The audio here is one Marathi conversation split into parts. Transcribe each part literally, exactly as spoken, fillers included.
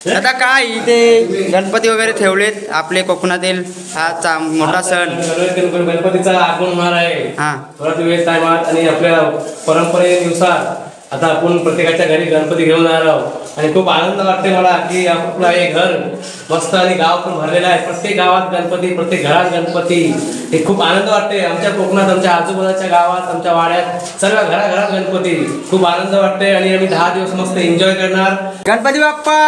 आता काय इथे गणपती वगैरे ठेवलेत आपले कोकणातील हा मोठा सण गणपतीचा आगमन होणार आहे हा थोडा वेळ टायमात आणि आपल्या परंपरेनुसार आता आपण प्रत्येकाच्या घरी गणपती घेऊन आलो आणि खूप आनंद वाटते मला की आपलं हे घर मस्त आणि गाव पण भरलेलं आहे. प्रत्येक गावात गणपती, प्रत्येक घरात गणपती, हे खूप आनंद वाटते. आमच्या कोकणात, आमच्या आजूबाजूच्या गावात, आमच्या वाड्यात सर्व घराघरात गणपती, खूप आनंद वाटते आणि आम्ही दहा दिवस मस्त एन्जॉय करणार. गणपती बाप्पा.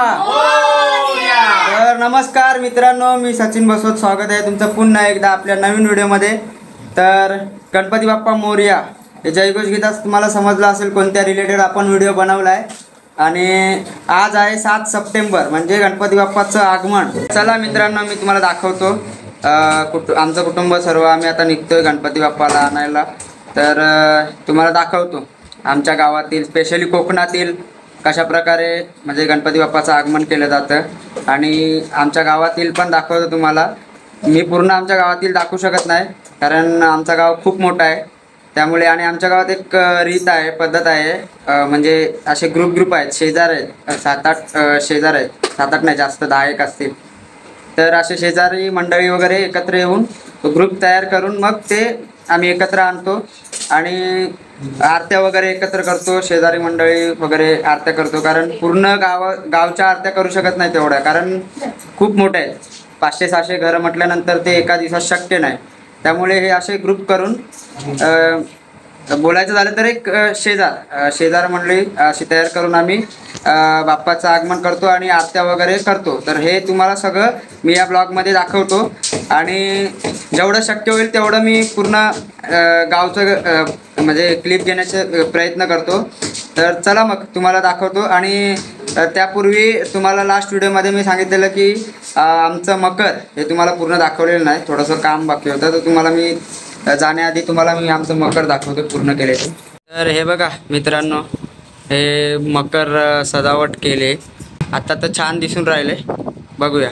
तर नमस्कार मित्रांनो, मी सचिन बसवत स्वागत आहे तुमचं पुन्हा एकदा आपल्या नवीन व्हिडिओमध्ये. तर गणपती बाप्पा मोरया हे जयघोष गीताच तुम्हाला समजलं असेल कोणत्या रिलेटेड आपण व्हिडिओ बनवला आहे. आणि आज आहे सात सप्टेंबर म्हणजे गणपती बाप्पाचं आगमन. चला मित्रांनो, मी तुम्हाला दाखवतो कुटु आमचं कुटुंब सर्व आम्ही आता निघतोय गणपती बाप्पाला आणायला. तर तुम्हाला दाखवतो आमच्या गावातील, स्पेशली कोकणातील कशा प्रकारे म्हणजे गणपती बाप्पाचं आगमन केलं जातं. आणि आमच्या गावातील पण दाखवतो तुम्हाला. मी पूर्ण आमच्या गावातील दाखवू शकत नाही कारण आमचं गाव खूप मोठं आहे त्यामुळे. आणि आमच्या गावात एक रीत आहे, पद्धत आहे, म्हणजे असे ग्रुप ग्रुप आहेत, शेजार आहेत, सात आठ शेजार आहेत, सात आठ नाही जास्त दहा एक असतील. तर असे शेजारी मंडळी वगैरे एकत्र येऊन ग्रुप तयार करून मग ते आम्ही एकत्र आणतो आणि आरत्या वगैरे एकत्र करतो. शेजारी मंडळी वगैरे आरत्या करतो कारण पूर्ण गाव गावच्या आरत्या करू शकत नाही तेवढ्या, कारण खूप मोठ्या आहेत. पाचशे सहाशे घरं म्हटल्यानंतर ते एका दिवसात शक्य नाही. त्यामुळे हे असे ग्रुप करून बोलायचं झालं तर एक शेजार शेजार मंडळी अशी तयार करून आम्ही बाप्पाचं आगमन करतो आणि आरत्या वगैरे करतो. तर हे तुम्हाला सगळं मी या ब्लॉगमध्ये दाखवतो आणि जेवढं शक्य होईल तेवढं मी पूर्ण गावचं म्हणजे क्लिप घेण्याचे प्रयत्न करतो. तर चला मग तुम्हाला दाखवतो. आणि त्यापूर्वी तुम्हाला लास्ट व्हिडिओमध्ये मी सांगितलेलं की आमचं मकर हे तुम्हाला पूर्ण दाखवलेलं नाही, थोडंसं काम बाकी होतं. तर तुम्हाला मी जाण्याआधी तुम्हाला मी आमचं मकर दाखवतो पूर्ण केलेलं. तर हे बघा मित्रांनो, हे मकर सजावट केले, आता तर छान दिसून राहिले, बघूया.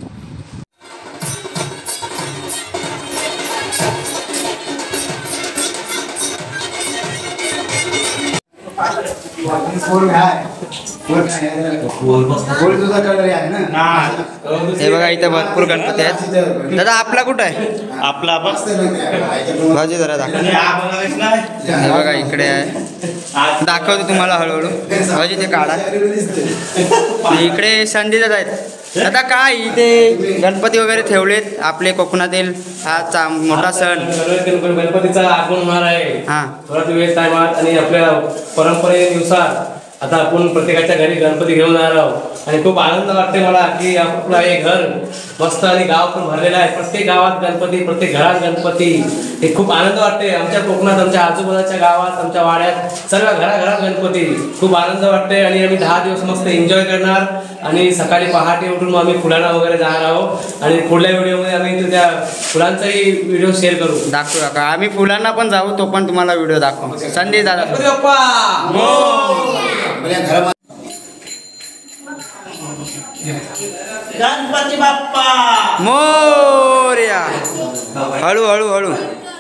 हे बघा इथे भरपूर गणपती आहेत. दादा आपला कुठं आहे? आपला भाजी जरा दाखव. हे बघा इकडे आहे, दाखवतो तुम्हाला हळूहळू. भाजी ते काढा. इकडे संधीच आहेत. आता काय इथे गणपती वगैरे ठेवलेत आपले कोकणातील हा मोठा सण. गणपतीचा आगमन होणार आहे हा थोडा वेळ टायमात आणि आपल्या परंपरेनुसार आता आपण प्रत्येकाच्या घरी गणपती घेऊन आलो आणि खूप आनंद वाटते मला की आपलं हे घर मस्त आणि गाव पण भरलेलं आहे. प्रत्येक गावात गणपती, प्रत्येक घरात गणपती, हे खूप आनंद वाटते. आमच्या कोकणात, आमच्या आजूबाजूच्या गावात, आमच्या वाड्यात सर्व घराघरात गणपती, खूप आनंद वाटते आणि आम्ही दहा दिवस मस्त एन्जॉय करणार. आणि सकाळी पहाटे उठून आम्ही फुलांना वगैरे जाणार आहोत आणि पुढल्या व्हिडिओमध्ये आम्ही त्या फुलांचाही व्हिडिओ शेअर करू, दाखवू का आम्ही फुलांना पण जाऊ, तो पण तुम्हाला व्हिडिओ दाखवू. संधी दादा गणपती बाप्पा मोरया. हळू हळू हळू.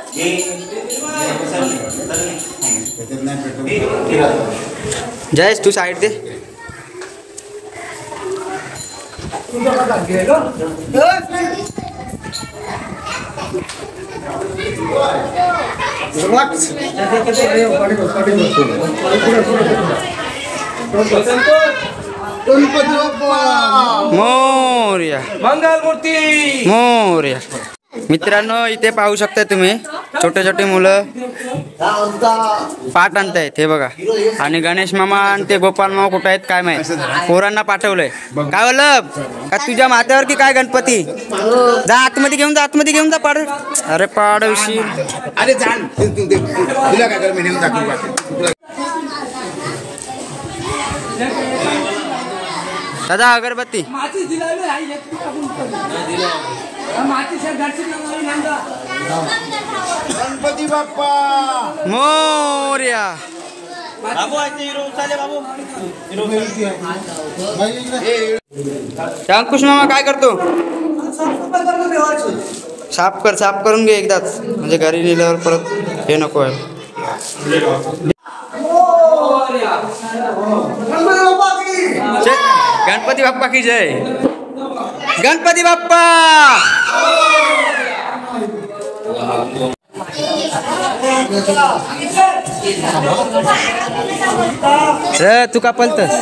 जयेश तू साईड दे. गणपती बाप्पा मोरया. मंगल मूर्ती मोरया. मित्रांनो इथे पाहू शकता तुम्ही छोटे छोटे मुलं पाठ आणतायत, हे बघा. आणि गणेश मामा आणि ते गोपाल मामा कुठे आहेत काय माहित, पोरांना पाठवलंय. काय वल्लभ का तुझ्या माथ्यावर की काय गणपती? जा आतमध्ये घेऊन जा, आतमध्ये घेऊन जा. पाड अरे पाडवशी. अरे जाण तुला काय कर, मी नेऊन दाखवू. दादा अगरबत्ती. गणपती बाप्पा मोरया. अंकुश मामा काय करतो? साफ कर, साफ करून घे एकदाच, म्हणजे घरी नेल्यावर परत हे नको आहे. गणपती बाप्पा की जय. गणपती बाप्पा. रे तू का पलतस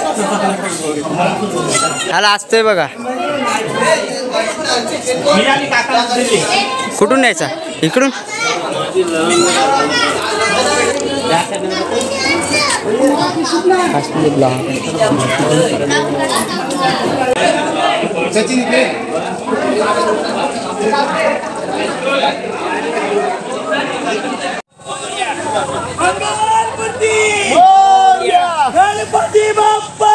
ह्याला असतोय बघा. कुठून न्यायचा इकडून. सचिन इकडे. गणपती बाप्पा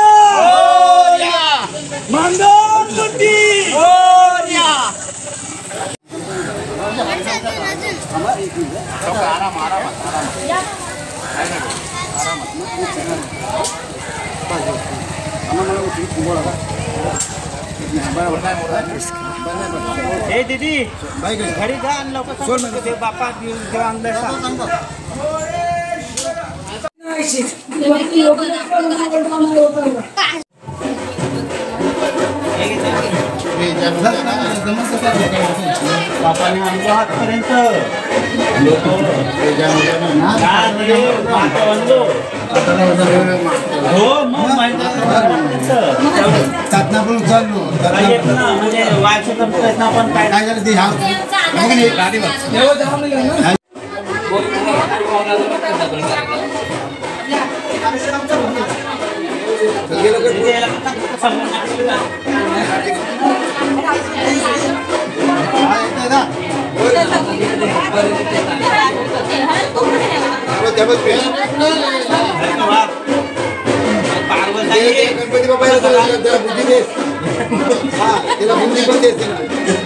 मंगलमूर्ती. हे दीदी घरी जा आणि लवकर बाप्पा देव आणलाय बापाने आणलो हातपर्यंत. हो मग पण उचललो म्हणजे वायचा प्रयत्न पण काय काय झालं ते ह्या गाडीवर गणपती बाबा त्याला बुद्धी देस. हा त्याला बुद्धी पण देस ना.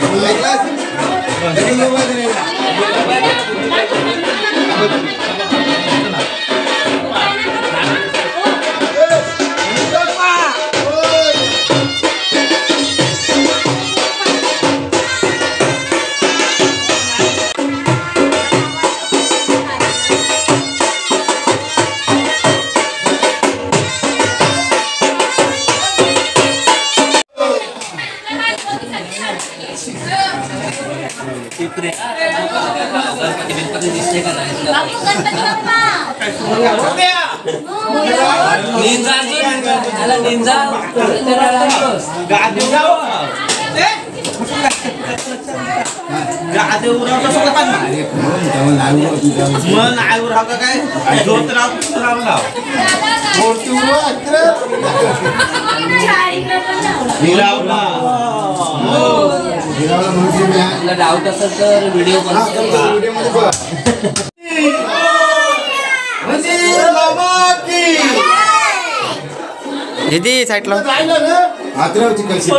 डाऊट असेल तर व्हिडिओ दीदी साईडला हातरावची कशी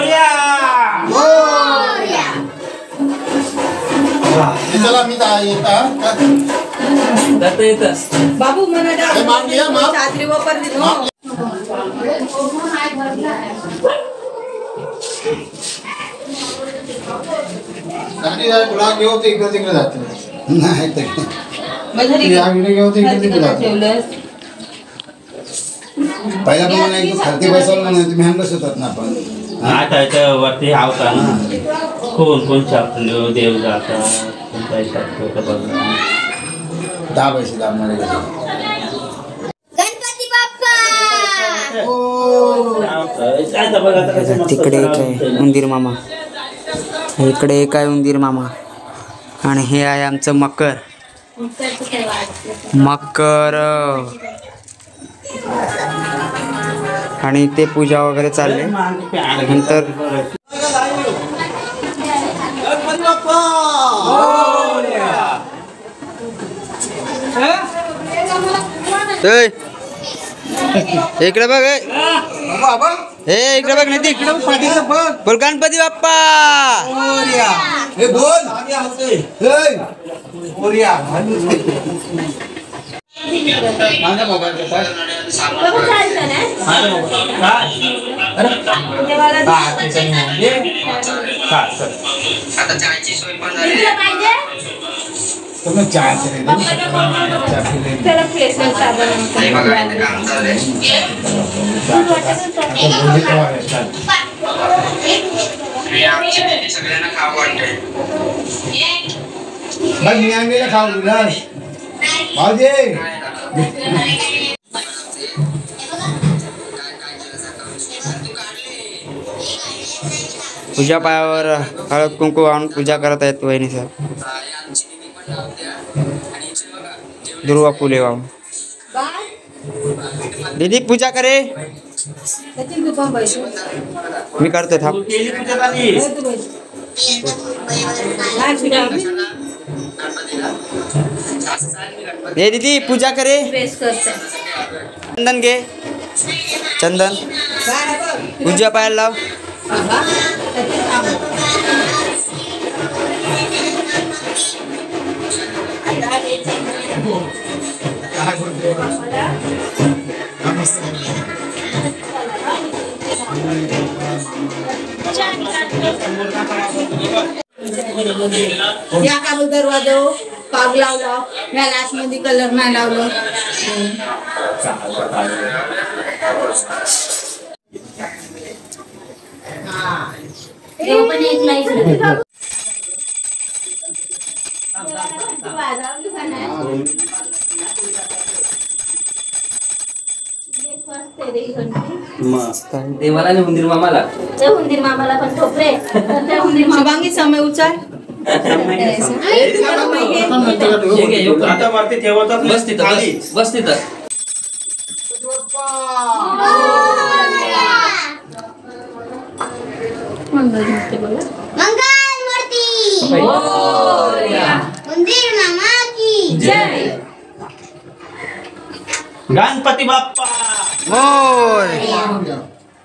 चला मी येता बाबू मला छात्री वापरली तुला घेऊ ते इकडे तिकडे जात नाही घेऊ ते इकडे तिकडे जात. पहिला तुम्हाला एकदम खालती बसवलं ना तुम्ही हँड बसवतात ना आपण वरती आवता ना कोण कोण छापलो देव जातात दहा पैसे दाबणारे गणपती बाप्पा. तिकडे एक आहे उंदीर मामा. इकडे एक आहे उंदीर मामा. आणि हे आहे आमचं मकर. मकर आणि ते पूजा वगैरे चालले. नंतर इकडे बघ हे इकडे बघ नाही इकडे बोल गणपती बाप्पा. हे बोल आता त्याला प्लेसमेंट साबण सगळ्यांना खाऊ वाटतंय मी आणलेलं खाऊ तुला भाऊजी पूजा पायावर हळद कुंकू आणून पूजा करत आहेत वहिनी सर. दुर्वा फुले वाहून दीदी पूजा करे. मी करतो थांब. हे दीदी पूजा करे. चंदन घे चंदन पूजा पायाला लाव. या काबू दरवाजा पाग लावला या लास्ट मध्ये कलर नाही लावलं. पण एक लाईट देवाला आणि उंदीर मामाला त्या उंदीर मामाला पण ठोपरे त्या उंदीर मामांगी समय उचल बस तिथं बस बस तिथं मंगल मूर्ती उंदीर मामा की जय. गणपती बाप्पा मोरया.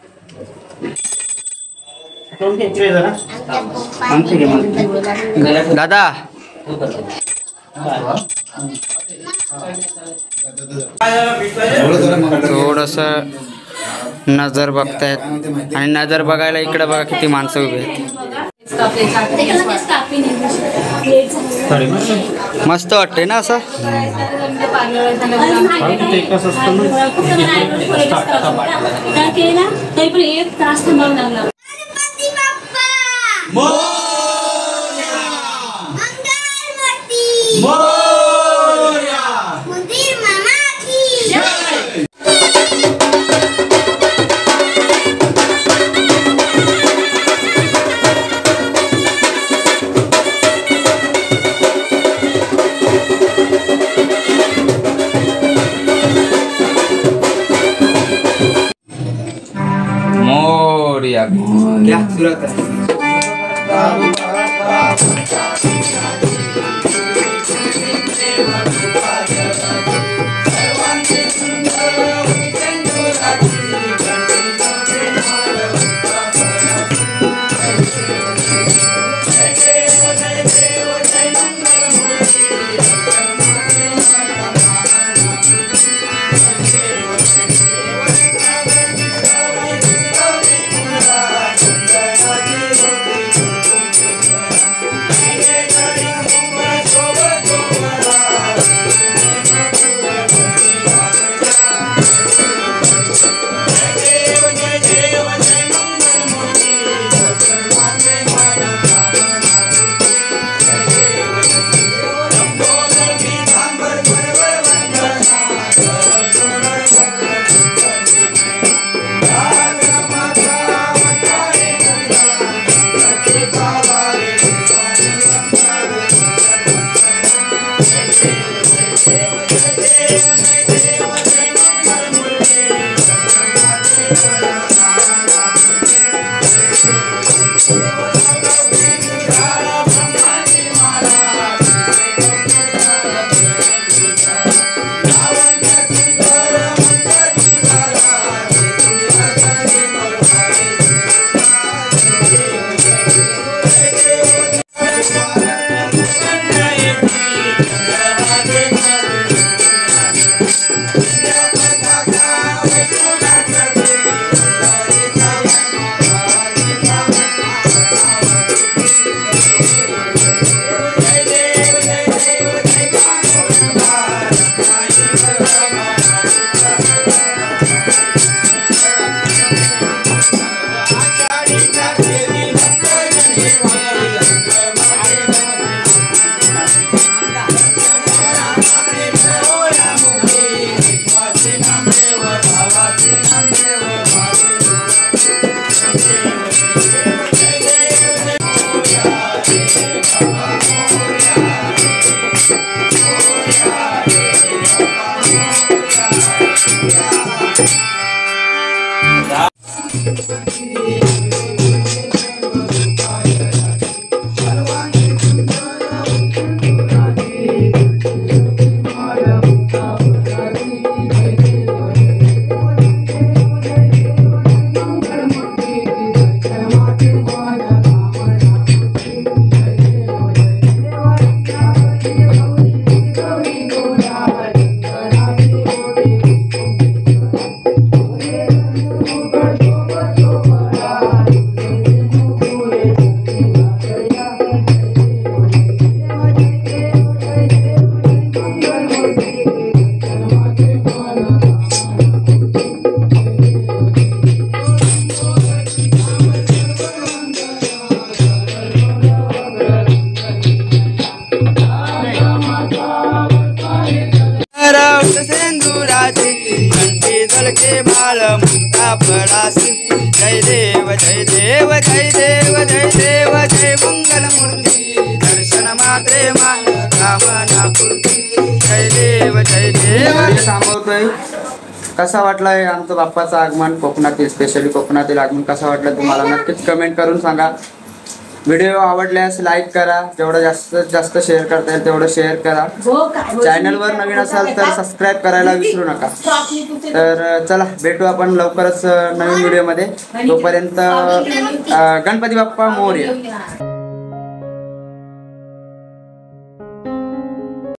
दादा थोडस नजर बघतायत आणि नजर बघायला इकडे बघा किती माणसं उभी आहेत. मस्त वाटते ना असं. एक तास थांबावं लागला. मोरया क्या सुरत है. फुलाचे माळ मुक्ता फळासी जय देव जय देव जय देव जय देव जय मंगल मूर्ती दर्शन मात्रे मान कामना पूर्ती जय देव जय देव थांबवतोय. कसा वाटलाय आमचं बाप्पाचं आगमन कोकणातील स्पेशली कोकणातील आगमन कसा वाटलं तुम्हाला नक्कीच कमेंट करून सांगा. व्हिडिओ आवडल्यास लाईक करा, जेवढं जास्तीत जास्त शेअर करता येईल तेवढं शेअर करा. चॅनलवर नवीन असाल तर सबस्क्राईब करायला विसरू नका. तर चला भेटू आपण लवकरच नवीन व्हिडिओमध्ये. तोपर्यंत गणपती बाप्पा मोरया.